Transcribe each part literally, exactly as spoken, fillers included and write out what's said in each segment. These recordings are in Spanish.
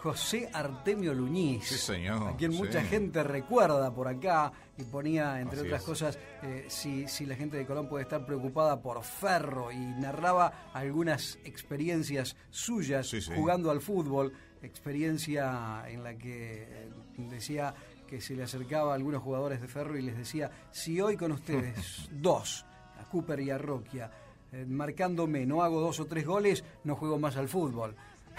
José Artemio Luñiz. Sí, señor. A quien sí. mucha gente recuerda por acá y ponía, entre Así otras es. cosas, eh, si, si la gente de Colón puede estar preocupada por Ferro, y narraba algunas experiencias suyas Sí, sí. jugando al fútbol, experiencia en la que eh, decía que se le acercaba a algunos jugadores de Ferro y les decía: si hoy con ustedes dos, a Cooper y a Roquia, eh, marcándome, no hago dos o tres goles, no juego más al fútbol.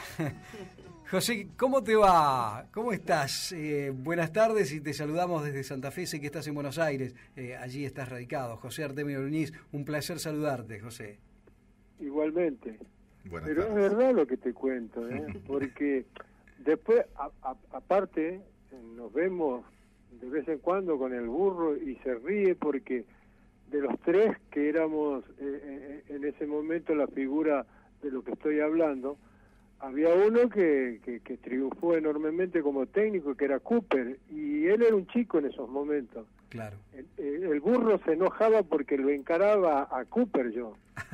José, ¿cómo te va? ¿Cómo estás? Eh, buenas tardes, y te saludamos desde Santa Fe. Sé que estás en Buenos Aires, eh, allí estás radicado. José Artemio Luñiz, un placer saludarte, José. Igualmente. Buenas Pero tardes. es verdad lo que te cuento, ¿eh? Porque después, a, a, aparte, nos vemos de vez en cuando con el burro y se ríe porque de los tres que éramos eh, en ese momento la figura de lo que estoy hablando, había uno que, que, que triunfó enormemente como técnico, que era Cooper, y él era un chico en esos momentos. Claro. El, el burro se enojaba porque lo encaraba a Cooper yo.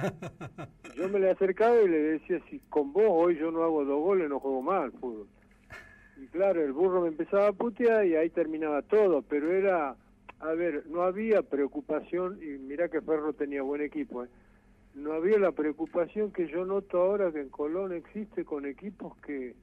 Yo me le acercaba y le decía: si con vos hoy yo no hago dos goles, no juego más al fútbol. Y claro, el burro me empezaba a putear y ahí terminaba todo, pero era, a ver, no había preocupación, y mirá que Ferro tenía buen equipo, ¿eh? No había la preocupación que yo noto ahora que en Colón existe con equipos que,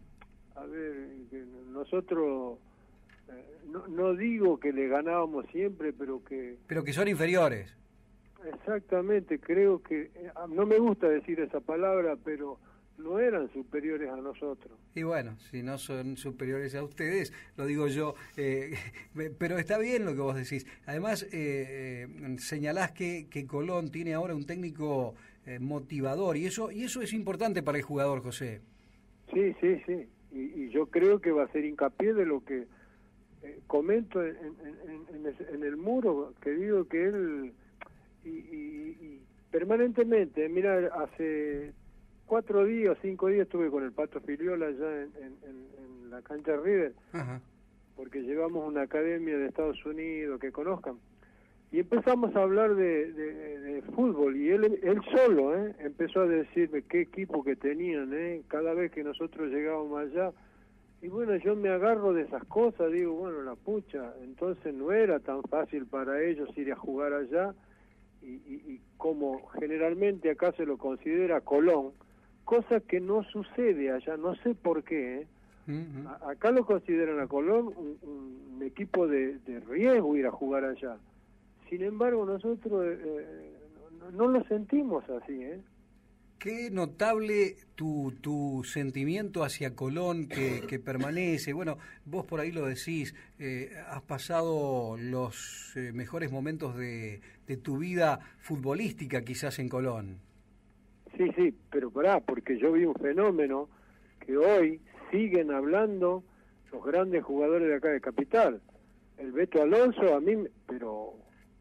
a ver, que nosotros, eh, no, no digo que le ganábamos siempre, pero que... Pero que son inferiores. Exactamente, creo que, eh, no me gusta decir esa palabra, pero no eran superiores a nosotros. Y bueno, si no son superiores a ustedes, lo digo yo, eh, pero está bien lo que vos decís. Además, eh, eh, señalás que, que Colón tiene ahora un técnico eh, motivador, y eso y eso es importante para el jugador, José. Sí, sí, sí, y, y yo creo que va a ser hincapié de lo que eh, comento en, en, en, en, en el muro, que digo que él, y, y, y permanentemente, mira, hace... cuatro días, cinco días estuve con el Pato Filiola allá en, en, en, en la cancha River, Ajá. porque llevamos una academia de Estados Unidos que conozcan, y empezamos a hablar de, de, de fútbol, y él él solo ¿eh? empezó a decirme qué equipo que tenían, ¿eh? cada vez que nosotros llegábamos allá, y bueno, yo me agarro de esas cosas, digo, bueno, la pucha, entonces no era tan fácil para ellos ir a jugar allá, y, y, y como generalmente acá se lo considera Colón, cosa que no sucede allá, no sé por qué, ¿eh? Uh-huh. A, acá lo consideran a Colón un, un equipo de, de riesgo ir a jugar allá. Sin embargo, nosotros eh, no, no lo sentimos así, ¿eh? Qué notable tu, tu sentimiento hacia Colón que, que permanece. Bueno, vos por ahí lo decís, eh, has pasado los eh, mejores momentos de, de tu vida futbolística quizás en Colón. Sí, sí, pero pará, porque yo vi un fenómeno que hoy siguen hablando los grandes jugadores de acá de Capital. El Beto Alonso, a mí, pero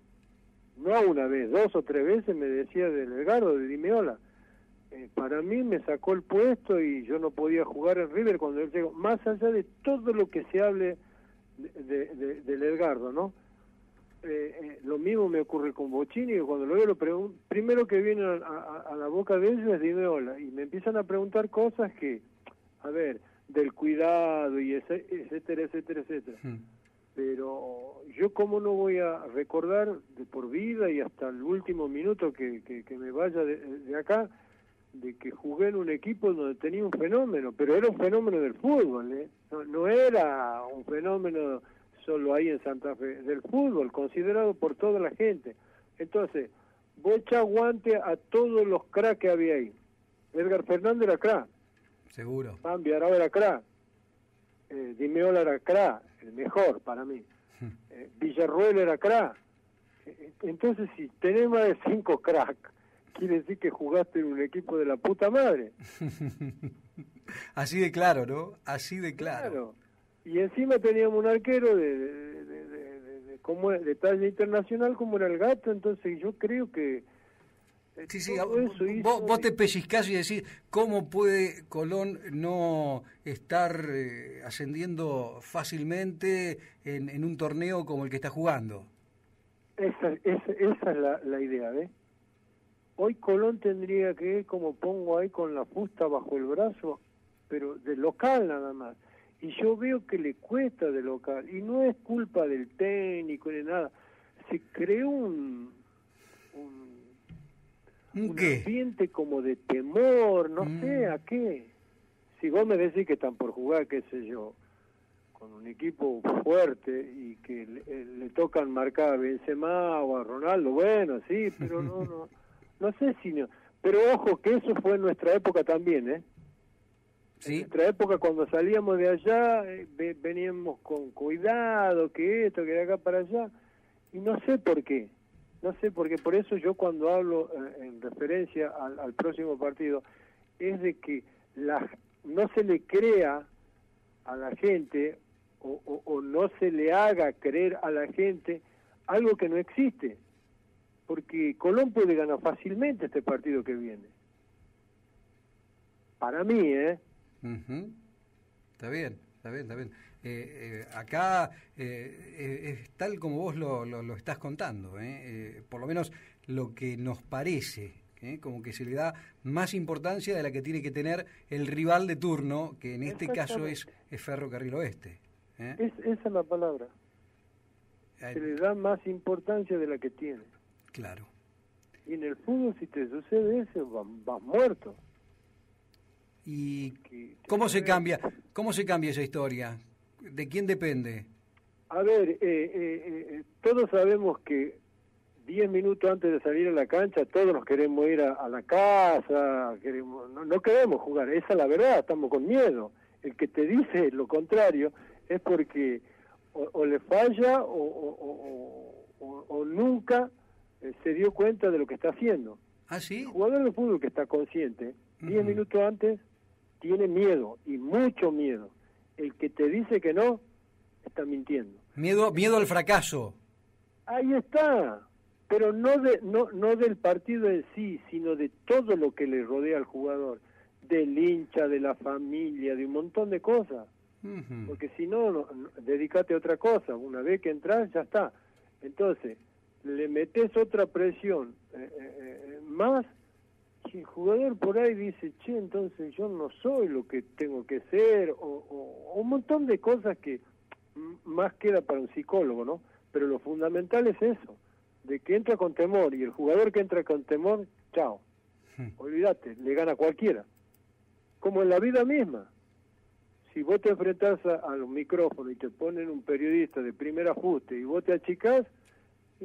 no una vez, dos o tres veces me decía del Edgardo, de Dimeola. Eh, para mí me sacó el puesto y yo no podía jugar en River cuando él llegó, más allá de todo lo que se hable de, de, de, del Edgardo, ¿no? Eh, eh, lo mismo me ocurre con Bocini, que cuando lo veo, lo pregun- primero que viene a, a, a la boca de ellos es Dimeola, y me empiezan a preguntar cosas que, a ver, del cuidado y ese, etcétera, etcétera, etcétera. Hmm. Pero yo cómo no voy a recordar de por vida y hasta el último minuto que, que, que me vaya de, de acá, de que jugué en un equipo donde tenía un fenómeno, pero era un fenómeno del fútbol, ¿eh? No, no era un fenómeno solo ahí en Santa Fe, del fútbol, considerado por toda la gente. Entonces, vos echá guante a todos los cracks que había ahí. Edgar Fernández era crack. Seguro. Bambi Arao era crack. Eh, Dimeola era crack, el mejor para mí. Eh, Villarruel era crack. Eh, entonces, si tenés más de cinco cracks, quiere decir que jugaste en un equipo de la puta madre. Así de claro, ¿no? Así de claro. Claro. Y encima teníamos un arquero de, de, de, de, de, de, como de talla internacional como era el Gato, entonces yo creo que sí, sí, vos, hizo... vos te pellizcás y decís, ¿cómo puede Colón no estar eh, ascendiendo fácilmente en, en un torneo como el que está jugando? Esa, esa, esa es la, la idea, ¿ves? Hoy Colón tendría que ir, como pongo ahí, con la fusta bajo el brazo, pero de local nada más. Y yo veo que le cuesta de local, y no es culpa del técnico ni nada. Se creó un, un, un ambiente como de temor, no mm. sé a qué. Si vos me decís que están por jugar, qué sé yo, con un equipo fuerte y que le, le tocan marcar a Benzema o a Ronaldo, bueno, sí, pero no, no, no sé si no. Pero ojo que eso fue en nuestra época también, ¿eh? ¿Sí? En nuestra época cuando salíamos de allá, eh, veníamos con cuidado, que esto, que de acá para allá, y no sé por qué, no sé por qué, por eso yo cuando hablo eh, en referencia al, al próximo partido, es de que la, no se le crea a la gente, o, o, o no se le haga creer a la gente algo que no existe, porque Colón puede ganar fácilmente este partido que viene. Para mí, ¿eh? Uh-huh. Está bien, está bien, está bien. Eh, eh, acá eh, es tal como vos lo, lo, lo estás contando, ¿eh? Eh, por lo menos lo que nos parece, ¿eh? Como que se le da más importancia de la que tiene que tener el rival de turno, que en este caso es, es Ferrocarril Oeste. ¿eh? Es, esa es la palabra. Se le da más importancia de la que tiene. Claro. Y en el fútbol, si te sucede eso, vas, vas muerto. ¿Y cómo se cambia cómo se cambia esa historia? ¿De quién depende? A ver, eh, eh, eh, todos sabemos que diez minutos antes de salir a la cancha todos nos queremos ir a, a la casa, queremos, no, no queremos jugar, esa es la verdad, estamos con miedo. El que te dice lo contrario es porque o, o le falla o, o, o, o, o nunca eh, se dio cuenta de lo que está haciendo. ¿Ah, sí? El jugador de fútbol que está consciente, diez uh-huh. minutos antes tiene miedo, y mucho miedo. El que te dice que no, está mintiendo. Miedo miedo al fracaso. Ahí está, pero no de no no del partido en sí, sino de todo lo que le rodea al jugador, del hincha, de la familia, de un montón de cosas. Uh-huh. Porque si no, no, no, dedícate a otra cosa. Una vez que entras, ya está. Entonces, le metes otra presión eh, eh, más. Si el jugador por ahí dice, che, entonces yo no soy lo que tengo que ser, o, o, o un montón de cosas que m- más queda para un psicólogo, ¿no? Pero lo fundamental es eso, de que entra con temor, y el jugador que entra con temor, chao, hmm. olvídate, le gana cualquiera. Como en la vida misma. Si vos te enfrentás a, a los micrófonos y te ponen un periodista de primer ajuste y vos te achicás, y,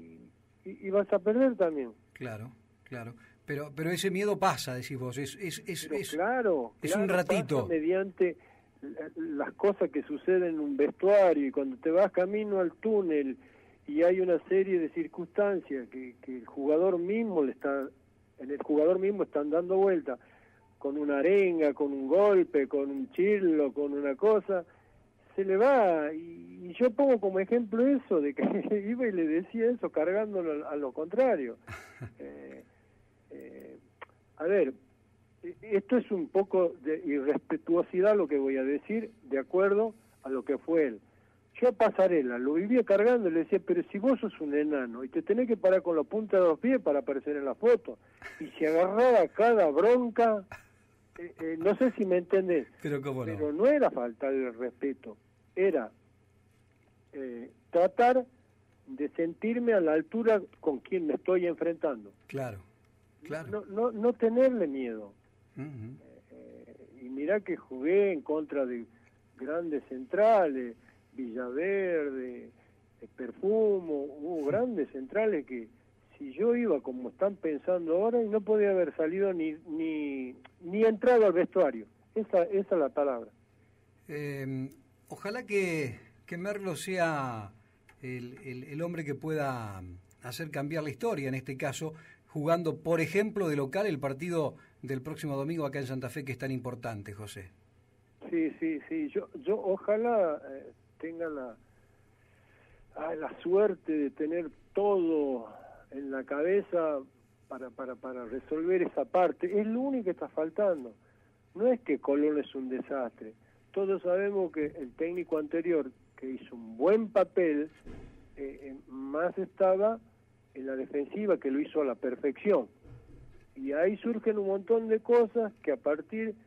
y, y vas a perder también. Claro, claro. Pero pero ese miedo pasa, decís vos, es es es, Pero es, claro, es claro, un ratito. pasa mediante las cosas que suceden en un vestuario, y cuando te vas camino al túnel y hay una serie de circunstancias que, que el jugador mismo le está, en el jugador mismo están dando vuelta, con una arenga, con un golpe, con un chirlo, con una cosa, se le va. Y, y yo pongo como ejemplo eso, de que iba y le decía eso, cargándolo a, a lo contrario. Eh, Eh, a ver, esto es un poco de irrespetuosidad lo que voy a decir, de acuerdo a lo que fue él. Yo a Pasarela lo vivía cargando y le decía, pero si vos sos un enano y te tenés que parar con la punta de los pies para aparecer en la foto, y se agarraba cada bronca, eh, eh, no sé si me entendés, pero, ¿cómo no? pero no era faltar el respeto, era eh, tratar de sentirme a la altura con quien me estoy enfrentando. Claro. Claro. No, no, no tenerle miedo. Uh-huh. eh, y mirá que jugué en contra de grandes centrales, Villaverde, eh, Perfumo, hubo grandes centrales que si yo iba como están pensando ahora, y no podía haber salido ni ni ni entrado al vestuario. Esa, esa es la palabra. Eh, ojalá que, que Merlo sea el, el, el hombre que pueda hacer cambiar la historia, en este caso jugando, por ejemplo, de local el partido del próximo domingo acá en Santa Fe, que es tan importante, José. Sí, sí, sí. Yo, yo ojalá eh, tenga la, ah, la suerte de tener todo en la cabeza para, para, para resolver esa parte. Es lo único que está faltando. No es que Colón es un desastre. Todos sabemos que el técnico anterior, que hizo un buen papel, eh, eh, más estaba en la defensiva, que lo hizo a la perfección. Y ahí surgen un montón de cosas que a partir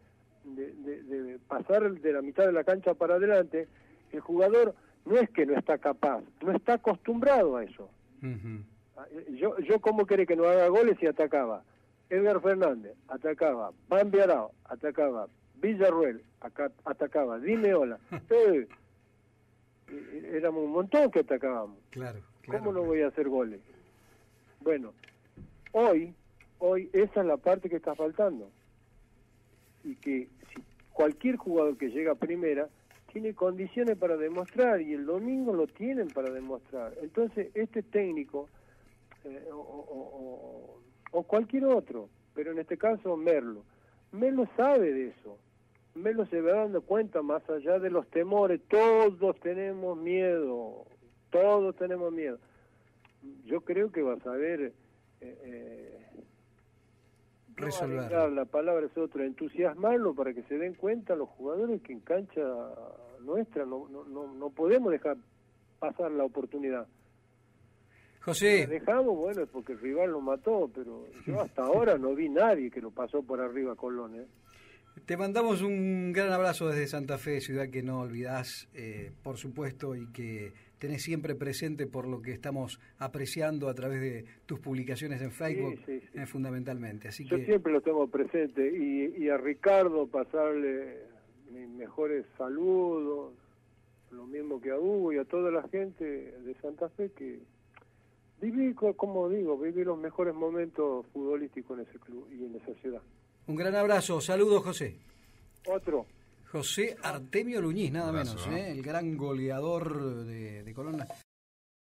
de, de, de pasar de la mitad de la cancha para adelante, el jugador no es que no está capaz, no está acostumbrado a eso. Uh-huh. Yo, yo ¿cómo quiere que no haga goles si atacaba? Edgar Fernández atacaba, Bambi Arao atacaba, Villarruel acá, atacaba, Dime Hola. Eh, éramos un montón que atacábamos. Claro, claro. ¿Cómo no voy a hacer goles? Bueno, hoy, hoy esa es la parte que está faltando. Y que si cualquier jugador que llega a primera tiene condiciones para demostrar, y el domingo lo tienen para demostrar. Entonces, este técnico, eh, o, o, o, o cualquier otro, pero en este caso Merlo, Merlo sabe de eso. Merlo se va dando cuenta, más allá de los temores, todos tenemos miedo, todos tenemos miedo. Yo creo que va a saber eh, eh, resolver. No, la palabra es otra, entusiasmarlo para que se den cuenta los jugadores que en cancha nuestra no, no, no, no podemos dejar pasar la oportunidad. José. Si la dejamos, bueno, es porque el rival lo mató, pero yo hasta ahora no vi nadie que lo pasó por arriba a Colón, ¿eh? Te mandamos un gran abrazo desde Santa Fe, ciudad que no olvidás, eh, por supuesto, y que tenés siempre presente por lo que estamos apreciando a través de tus publicaciones en Facebook, sí, sí, sí. Eh, fundamentalmente. Así Yo que... siempre lo tengo presente, y, y a Ricardo pasarle mis mejores saludos, lo mismo que a Hugo y a toda la gente de Santa Fe, que viví, como digo, viví los mejores momentos futbolísticos en ese club y en esa ciudad. Un gran abrazo, saludos José. Otro. José Artemio Luñiz, nada menos, ¿eh? El gran goleador de, de Colón.